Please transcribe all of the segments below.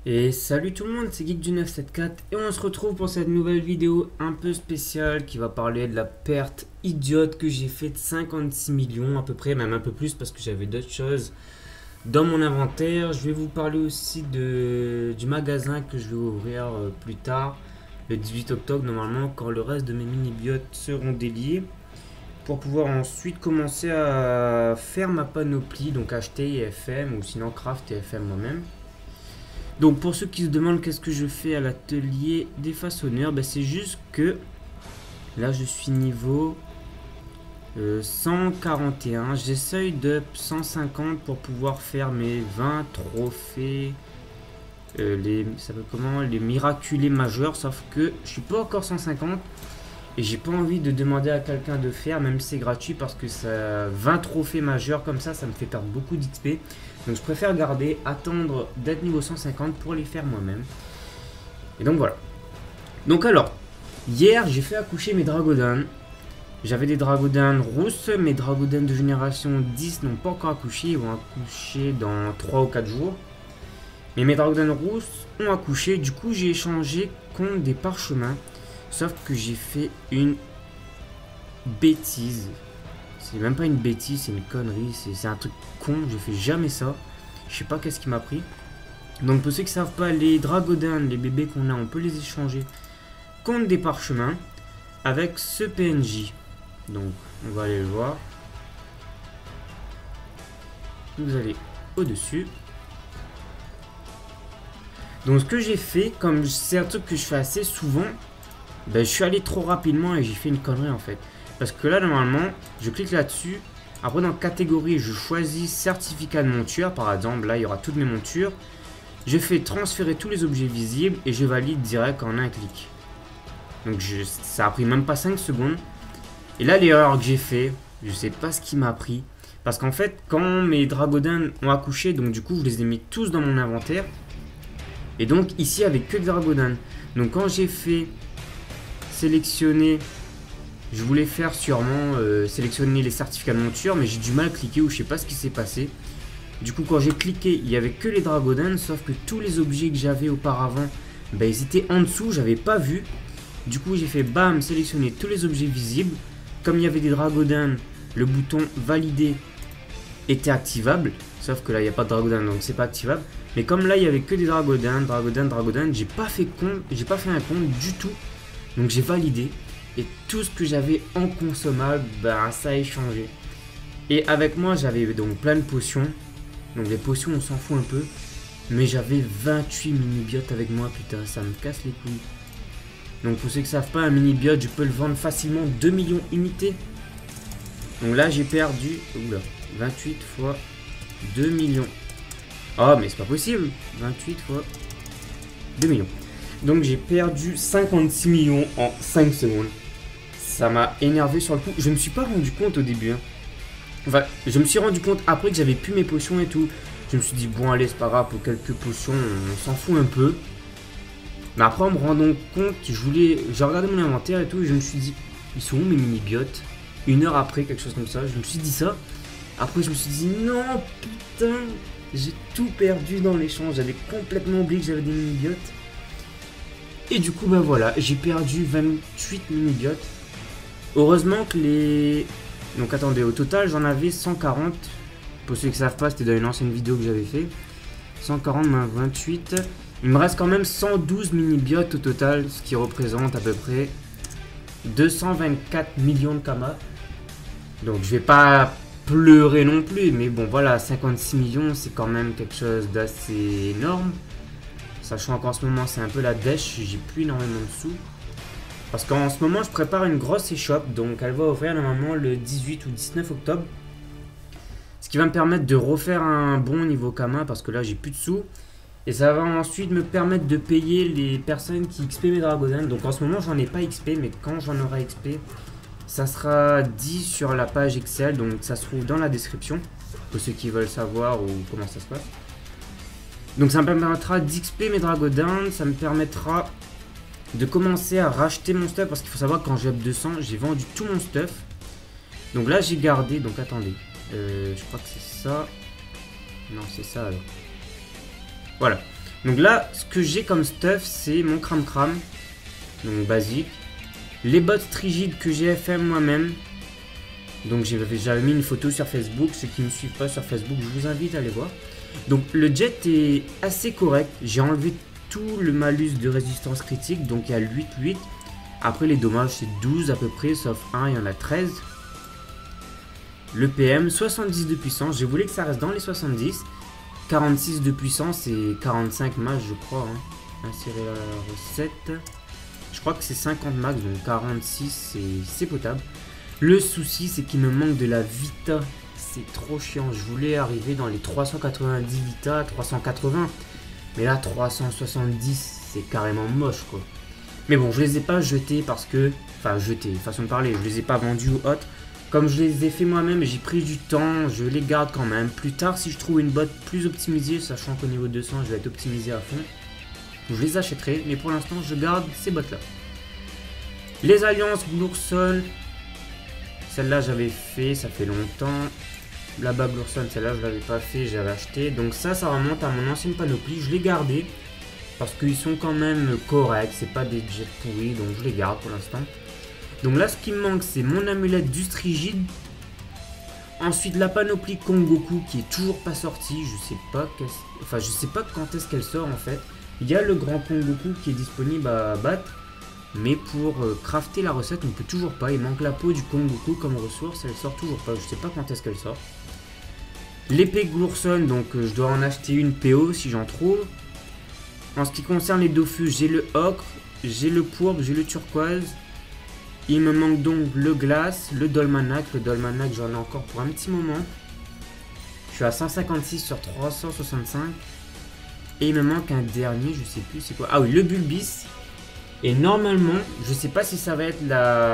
Et salut tout le monde, c'est Geek du 974 et on se retrouve pour cette nouvelle vidéo un peu spéciale qui va parler de la perte idiote que j'ai fait de 56 millions à peu près, même un peu plus parce que j'avais d'autres choses dans mon inventaire. Je vais vous parler aussi du magasin que je vais ouvrir plus tard, le 18 octobre normalement, quand le reste de mes mini-biotes seront déliés, pour pouvoir ensuite commencer à faire ma panoplie, donc acheter EFM ou sinon craft EFM moi-même. Donc pour ceux qui se demandent qu'est-ce que je fais à l'atelier des façonneurs, ben c'est juste que là je suis niveau 141, j'essaye de 150 pour pouvoir faire mes 20 trophées, les miraculés majeurs, sauf que je suis pas encore 150 et j'ai pas envie de demander à quelqu'un de faire, même si c'est gratuit, parce que ça 20 trophées majeurs comme ça me fait perdre beaucoup d'XP. Donc je préfère garder, attendre d'être niveau 150 pour les faire moi-même. Et donc voilà. Donc alors, hier j'ai fait accoucher mes Dragodon. J'avais des Dragodon rousses, mes Dragodon de génération 10 n'ont pas encore accouché, ils vont accoucher dans 3 ou 4 jours. Mais mes Dragodon rousses ont accouché, du coup j'ai échangé contre des parchemins. Sauf que j'ai fait une bêtise. C'est même pas une bêtise, c'est une connerie, c'est un truc con, je fais jamais ça. Je sais pas qu'est-ce qui m'a pris. Donc pour ceux qui savent pas, les Dragodon, les bébés qu'on a, on peut les échanger contre des parchemins avec ce PNJ. Donc on va aller le voir. Vous allez au-dessus. Donc ce que j'ai fait, comme c'est un truc que je fais assez souvent, ben, je suis allé trop rapidement et j'ai fait une connerie en fait. Parce que là normalement, je clique là-dessus. Après dans catégorie, je choisis certificat de monture. Par exemple, là il y aura toutes mes montures. Je fais transférer tous les objets visibles et je valide direct en un clic. Donc ça a pris même pas 5 secondes. Et là l'erreur que j'ai fait, je sais pas ce qui m'a pris. Parce qu'en fait, quand mes Dragodon ont accouché, donc du coup je les ai mis tous dans mon inventaire. Et donc ici avec que des Dragodon. Donc quand j'ai fait sélectionner, je voulais faire sûrement sélectionner les certificats de monture, mais j'ai du mal à cliquer ou je sais pas ce qui s'est passé. Du coup quand j'ai cliqué, il y avait que les Dragodon, sauf que tous les objets que j'avais auparavant, ben, ils étaient en dessous, j'avais pas vu. Du coup j'ai fait bam, sélectionner tous les objets visibles. Comme il y avait des Dragodon, le bouton valider était activable, sauf que là il n'y a pas de Dragodon, donc c'est pas activable. Mais comme là il y avait que des Dragodon, j'ai pas fait un compte du tout. Donc j'ai validé et tout ce que j'avais en consommable, ben, ça a échangé. Et avec moi j'avais donc plein de potions. Donc les potions on s'en fout un peu. Mais j'avais 28 mini-biotes avec moi, putain ça me casse les couilles. Donc pour ceux qui ne savent pas, un mini-biote je peux le vendre facilement 2 millions unités. Donc là j'ai perdu, oula, 28 fois 2 millions. Oh mais c'est pas possible, 28 fois 2 millions. Donc j'ai perdu 56 millions en 5 secondes. Ça m'a énervé sur le coup. Je me suis pas rendu compte au début. Hein. Enfin, je me suis rendu compte après que j'avais plus mes potions et tout. Je me suis dit, bon allez, c'est pas grave, pour quelques potions, on s'en fout un peu. Mais après, en me rendant compte, j'ai regardé mon inventaire et tout, et je me suis dit, ils sont où mes mini-biotes? Une heure après, quelque chose comme ça, je me suis dit ça. Après, je me suis dit, non, putain, j'ai tout perdu dans l'échange. J'avais complètement oublié que j'avais des mini-biotes. Et du coup, ben voilà, j'ai perdu 28 mini-biotes. Heureusement que les... Donc attendez, au total, j'en avais 140. Pour ceux qui ne savent pas, c'était dans une ancienne vidéo que j'avais fait. 140 moins 28. Il me reste quand même 112 mini-biotes au total, ce qui représente à peu près 224 millions de kamas. Donc je vais pas pleurer non plus, mais bon voilà, 56 millions, c'est quand même quelque chose d'assez énorme. Sachant qu'en ce moment c'est un peu la dèche, j'ai plus énormément de sous. Parce qu'en ce moment je prépare une grosse échoppe, donc elle va ouvrir normalement le 18 ou 19 octobre. Ce qui va me permettre de refaire un bon niveau Kama, parce que là j'ai plus de sous. Et ça va ensuite me permettre de payer les personnes qui XP mes Dragodon. Donc en ce moment j'en ai pas XP, mais quand j'en aurai XP, ça sera dit sur la page Excel, donc ça se trouve dans la description. Pour ceux qui veulent savoir ou comment ça se passe. Donc ça me permettra d'XP mes Dragodon, ça me permettra de commencer à racheter mon stuff, parce qu'il faut savoir que quand j'ai up 200, j'ai vendu tout mon stuff. Donc là j'ai gardé, donc attendez, je crois que c'est ça. Non c'est ça alors. Voilà, Donc là, ce que j'ai comme stuff, c'est mon cram-cram. Donc basique. Les bots rigides que j'ai fait moi-même. Donc j'avais mis une photo sur Facebook. Ceux qui ne me suivent pas sur Facebook, je vous invite à aller voir. Donc le jet est assez correct. J'ai enlevé tout le malus de résistance critique. Donc il y a 8. Après les dommages c'est 12 à peu près. Sauf un, il y en a 13. Le PM, 70 de puissance. Je voulais que ça reste dans les 70. 46 de puissance et 45 max je crois. Insérer la recette. Je crois que c'est 50 max. Donc 46 c'est potable. Le souci c'est qu'il me manque de la Vita. C'est trop chiant. Je voulais arriver dans les 390 Vita, 380. Mais là 370 c'est carrément moche quoi. Mais bon je les ai pas jetés parce que... Enfin jetés, façon de parler. Je les ai pas vendus ou autre. Comme je les ai fait moi-même et j'ai pris du temps, je les garde quand même. Plus tard si je trouve une botte plus optimisée, sachant qu'au niveau 200 je vais être optimisé à fond, je les achèterai. Mais pour l'instant je garde ces bottes là. Les alliances Glurson. Celle-là j'avais fait, ça fait longtemps. Là-bas Glurson, celle-là je l'avais pas fait, j'avais acheté. Donc ça remonte à mon ancienne panoplie, je l'ai gardé. Parce qu'ils sont quand même corrects, c'est pas des jets pourris, donc je les garde pour l'instant. Donc là ce qui me manque c'est mon amulette du Strigide. Ensuite la panoplie Kongoku qui est toujours pas sortie, je sais pas quand est-ce qu'elle sort en fait. Il y a le grand Kongoku qui est disponible à battre. Mais pour crafter la recette, on peut toujours pas. Il manque la peau du Kongoku comme ressource. Elle sort toujours pas. Je sais pas quand est-ce qu'elle sort. L'épée Glurson, donc je dois en acheter une PO si j'en trouve. En ce qui concerne les Dofus, j'ai le ocre, j'ai le pourpre, j'ai le turquoise. Il me manque donc le glace, le dolmanac. Le dolmanac, j'en ai encore pour un petit moment. Je suis à 156 sur 365. Et il me manque un dernier, je sais plus c'est quoi. Ah oui, le Bulbis. Et normalement, je sais pas si ça va être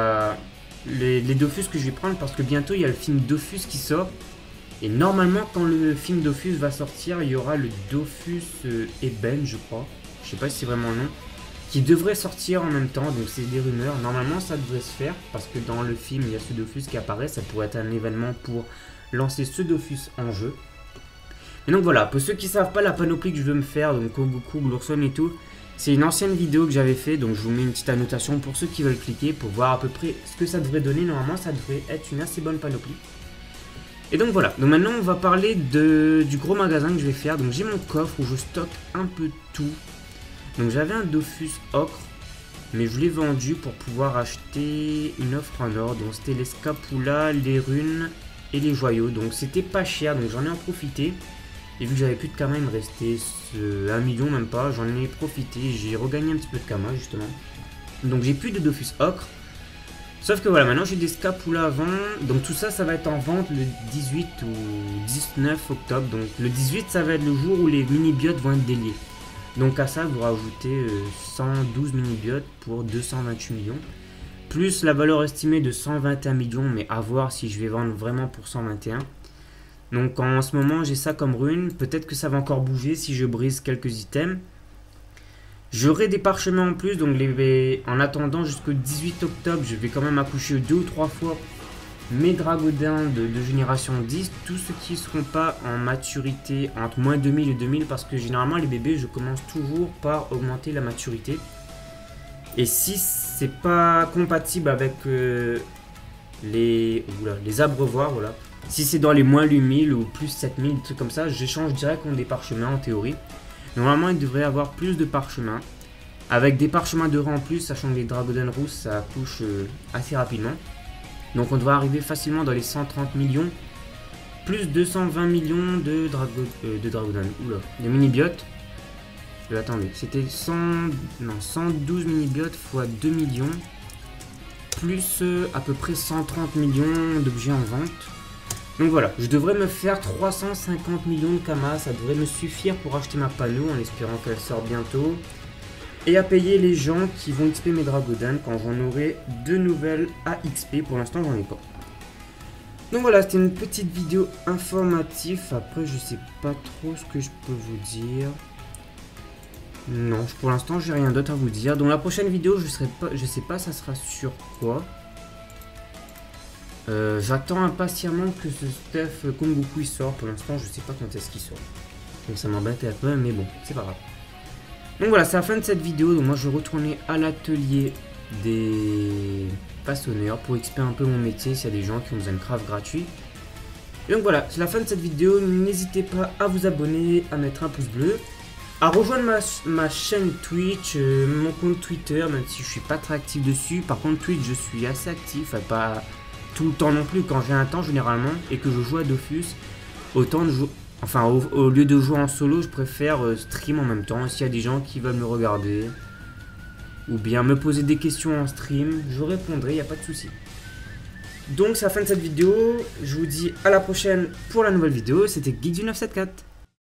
les Dofus que je vais prendre parce que bientôt il y a le film Dofus qui sort. Et normalement, quand le film Dofus va sortir, il y aura le Dofus Eben, je crois. Je sais pas si c'est vraiment le nom. Qui devrait sortir en même temps, donc c'est des rumeurs. Normalement, ça devrait se faire parce que dans le film, il y a ce Dofus qui apparaît. Ça pourrait être un événement pour lancer ce Dofus en jeu. Et donc voilà, pour ceux qui savent pas la panoplie que je veux me faire, donc Kongoku, Glurson et tout. C'est une ancienne vidéo que j'avais fait, donc je vous mets une petite annotation pour ceux qui veulent cliquer pour voir à peu près ce que ça devrait donner. Normalement, ça devrait être une assez bonne panoplie. Et donc voilà, donc maintenant on va parler du gros magasin que je vais faire. Donc j'ai mon coffre où je stocke un peu tout. Donc j'avais un Dofus ocre, mais je l'ai vendu pour pouvoir acheter une offre en or. Donc c'était les scapulas, les runes et les joyaux. Donc c'était pas cher, donc j'en ai en profité. Et vu que j'avais plus de Kama, il me restait 1 million, même pas. J'en ai profité, j'ai regagné un petit peu de Kama justement. Donc j'ai plus de Dofus ocre. Sauf que voilà, maintenant j'ai des scapulas à vendre. Donc tout ça, ça va être en vente le 18 ou 19 octobre. Donc le 18, ça va être le jour où les mini-biotes vont être déliés. Donc à ça, vous rajoutez 112 mini-biotes pour 228 millions. Plus la valeur estimée de 121 millions, mais à voir si je vais vendre vraiment pour 121. Donc en ce moment j'ai ça comme rune, peut-être que ça va encore bouger si je brise quelques items. J'aurai des parchemins en plus, donc en attendant jusqu'au 18 octobre, je vais quand même accoucher 2 ou 3 fois mes dragodins de génération 10. Tous ceux qui ne seront pas en maturité entre moins 2000 et 2000, parce que généralement les bébés je commence toujours par augmenter la maturité. Et si c'est pas compatible avec les abreuvoirs, voilà. Si c'est dans les moins 8000 ou plus 7000, des trucs comme ça, j'échange direct contre des parchemins en théorie. Normalement, il devrait y avoir plus de parchemins. Avec des parchemins de rang en plus, sachant que les Dragodon Rousses, ça couche assez rapidement. Donc on devrait arriver facilement dans les 130 millions. Plus 220 millions de Dragodon. Oula, de mini-biotes. Attendez, c'était 112 mini-biotes x 2 millions. Plus à peu près 130 millions d'objets en vente. Donc voilà, je devrais me faire 350 millions de Kama, ça devrait me suffire pour acheter ma panneau en espérant qu'elle sorte bientôt. Et à payer les gens qui vont XP mes Dragodon quand j'en aurai de nouvelles à XP, pour l'instant j'en ai pas. Donc voilà, c'était une petite vidéo informative, après je sais pas trop ce que je peux vous dire. Non, pour l'instant j'ai rien d'autre à vous dire. Donc la prochaine vidéo, je sais pas ça sera sur quoi. J'attends impatiemment que ce stuff Kongoku il sort. Pour l'instant, je sais pas quand est-ce qu'il sort. Donc ça m'embête un peu, mais bon, c'est pas grave. Donc voilà, c'est la fin de cette vidéo. Donc moi je vais retourner à l'atelier des façonneurs pour expliquer un peu mon métier s'il y a des gens qui ont besoin de craft gratuit. Et donc voilà, c'est la fin de cette vidéo. N'hésitez pas à vous abonner, à mettre un pouce bleu, à rejoindre ma chaîne Twitch, mon compte Twitter, même si je suis pas très actif dessus. Par contre Twitch je suis assez actif, pas tout le temps non plus, quand j'ai un temps généralement et que je joue à Dofus, autant de jouer. Enfin, au lieu de jouer en solo, je préfère stream en même temps. S'il y a des gens qui veulent me regarder ou bien me poser des questions en stream, je répondrai, il n'y a pas de souci. Donc, c'est la fin de cette vidéo. Je vous dis à la prochaine pour la nouvelle vidéo. C'était Geek du 974.